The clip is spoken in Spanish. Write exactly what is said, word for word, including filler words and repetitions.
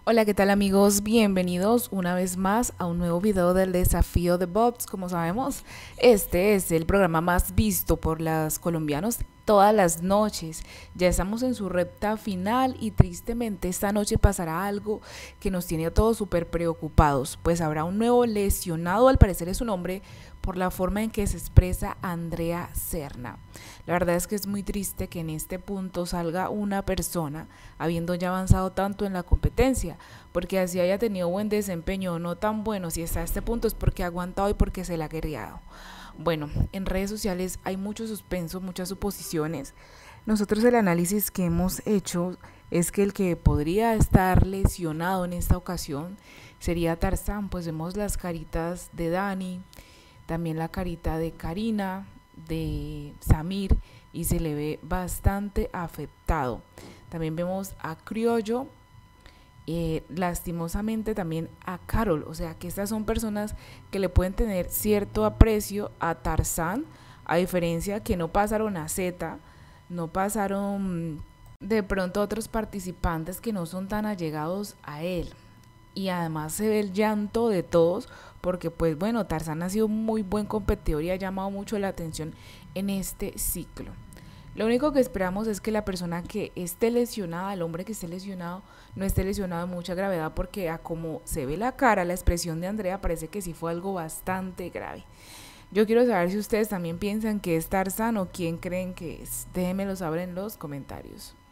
Hola, ¿qué tal amigos? Bienvenidos una vez más a un nuevo video del desafío de Bobs. Como sabemos, este es el programa más visto por los colombianos todas las noches. Ya estamos en su recta final y tristemente esta noche pasará algo que nos tiene a todos súper preocupados, pues habrá un nuevo lesionado, al parecer es un hombre, por la forma en que se expresa Andrea Serna. La verdad es que es muy triste que en este punto salga una persona habiendo ya avanzado tanto en la competencia, porque así haya tenido buen desempeño o no tan bueno, si está a este punto es porque ha aguantado y porque se la ha guerreado. Bueno, en redes sociales hay mucho suspenso, muchas suposiciones. Nosotros el análisis que hemos hecho es que el que podría estar lesionado en esta ocasión sería Tarzán, pues vemos las caritas de Dani, también la carita de Karina, de Samir, y se le ve bastante afectado. También vemos a Criollo, eh, lastimosamente también a Carol, o sea que estas son personas que le pueden tener cierto aprecio a Tarzán, a diferencia que no pasaron a Z, no pasaron de pronto otros participantes que no son tan allegados a él. Y además se ve el llanto de todos porque pues bueno, Tarzán ha sido muy buen competidor y ha llamado mucho la atención en este ciclo. Lo único que esperamos es que la persona que esté lesionada, el hombre que esté lesionado, no esté lesionado de mucha gravedad, porque a como se ve la cara, la expresión de Andrea, parece que sí fue algo bastante grave. Yo quiero saber si ustedes también piensan que es Tarzán o quién creen que es. Déjenmelo saber en los comentarios.